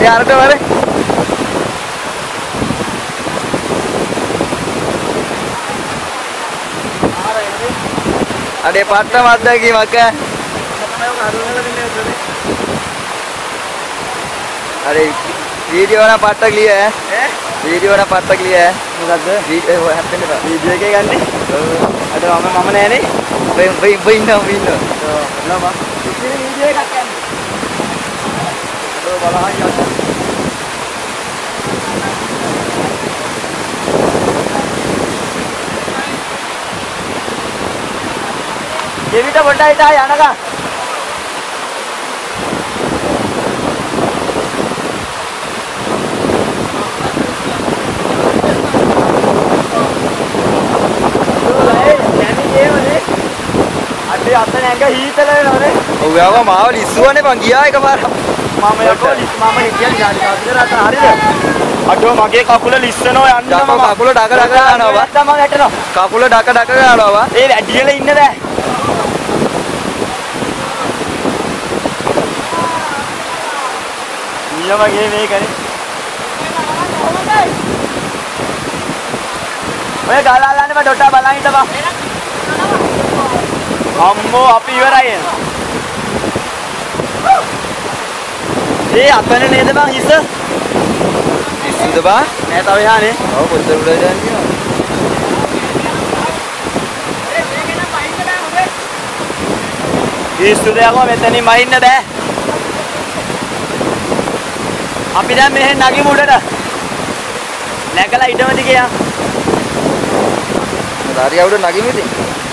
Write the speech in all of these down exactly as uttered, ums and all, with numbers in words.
Biar ada mana? Ada patah mata lagi makan. Ada video mana patah liya ya? Video mana patah liya ya? Muka video eh apa ni pak? Video ke kan ni? Ada mama mama ni ni? Bing bing bing no bing no. So, kenapa bang? Ini video kan? Aduh, balah aja. Kita benda itu ya anak. Ada apa ni angka hit lah ni? Oh, ya apa mau lisu ni bang dia ke mana? Mama ya kau lisu mama ni dia ni jadi kau rasa hari ni. Aduh, makai kakula lisu no ya. Kakula dah dah dah ano ba? Dah makai tu no. Kakula dah dah dah ano ba? Eh, dia le inna dah. Iya bagi ni kan? Weh galah ni ba dota balang itu ba? Ammo api iwarai. Eh apa ni ni tu bang isu? Isu tu ba? Ni tahu ya ni? Oh betul betul dah ni. Isu dia aku metani main dah deh. අපි දැන් මෙහෙ නගිමු උඩට. නැගලා ඊටමදි ගියා. හරිය උඩ නගිමු ඉතින්.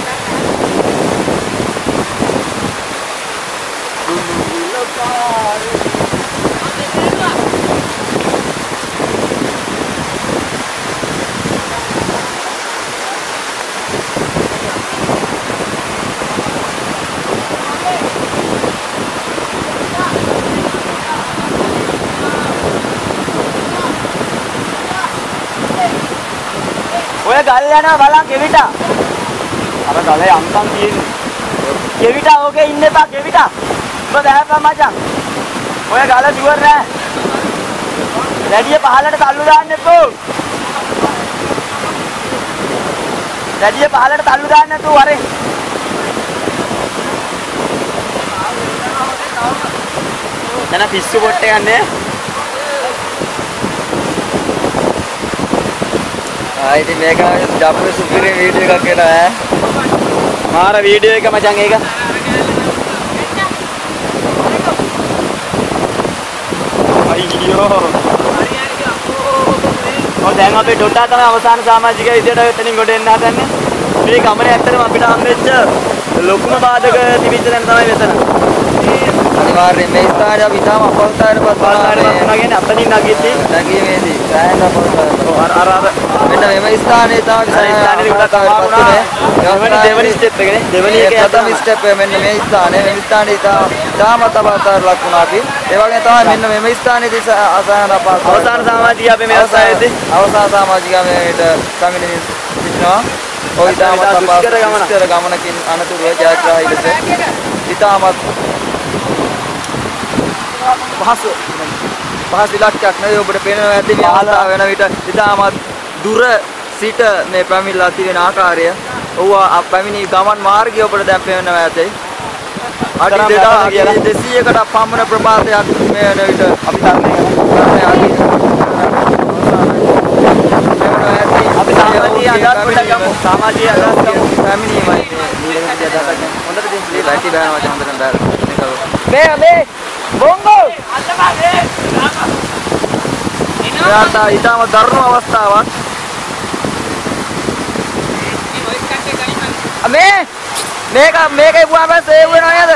ඔය ගල් යනවා බලන්න කෙවිතා. අර ගලේ අම්කම් තියෙන්නේ. කෙවිතා ඕකේ ඉන්න එපා කෙවිතා. ඔබ දැහැපන් මචං. ඔය ගල ෂුවර් නෑ. රැඩිය පහලට තල්ලු දාන්න එපෝ. රැඩිය පහලට තල්ලු දාන්න නැතුව වරෙන්. එතන පිස්සු පොට්ට ගන්නෑ. Ah, ini mereka dapur supir video ka kena hai. Mara video ka macam eka. Ayo. Oh, දැන් අපේ ඩොටා තමයි අවසාන සමාජික විදියට එතනින් ගොඩ එන්න හදන්නේ. මේ ගමනේ ඇත්තටම අපිට හම්බෙච්ච ලොකුම බාධක තිබිච්ච තැන තමයි මෙතන. අනිවාර්යෙන් මේ ස්ථානය අපි තාම අපවතාවයට පත් වුණා කියන්නේ අතනින් නැගිටි නැගීමේදී සෑහෙන අපවතාවයට. ඔව් අර අර මෙන්න මේ ස්ථානයේ තාම ස්ථානයේ ගොඩක් අමාරුනේ. දෙවෙනි දෙවෙනි ස්ටෙප් එකනේ. දෙවෙනි එකේ ප්‍රථම ස්ටෙප් එක මෙන්න මේ ස්ථානයේ මේ ස්ථානයේ තාම අපවතාවයට ලක් වුණා අපි. ඒ වගේ තමයි මෙන්න මේ ස්ථානයේදී අසහන අපහසු අවසාන සමාජික අපි මේ අවස්ථාවේදී අවසාන සමාජික මේට කමිනි සිටිනවා. ඔය තාම අපහසු ගමනකින් අනතුරුව ජයග්‍රාහී ලෙස ඉතාමත් පහසු පහසු ඉලක්කයක් නෙවෙයි ඔබට පේනවා ඇති මේ ආසාව වෙන විට ඉතාමත් දුර සිට මේ පැමිණලා තියෙන ආකාරය. ඔව් පැමිණි ගමන් මාර්ගය ඔබට දැන් පේනවා ඇති. අඩි දෙසීයකට පමණ ප්‍රමාණයක් මේ වෙන විට අපි තරණය කරනවා ඇති. අපි සමාජීය අදහස් පොඩ්ඩක් ගමු. සමාජීය අදහස් ගමු. පැමිණීමයි මේ විදිහට අදහස් ගමු. හොඳට දෙන්න ලයිටි බෑනවා හොඳට බෑලා. මේ මේ Bongo! Ternyata ඉතාම දරුණු අවස්ථාවක්. මේ මේක මේකේ පුවාම සේව් වෙනව නේද?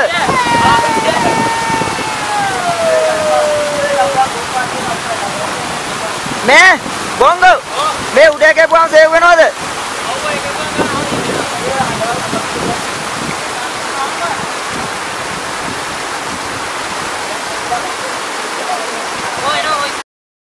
මේ Bongo! මේ උඩ එකේ පුවාම සේව් වෙනවද?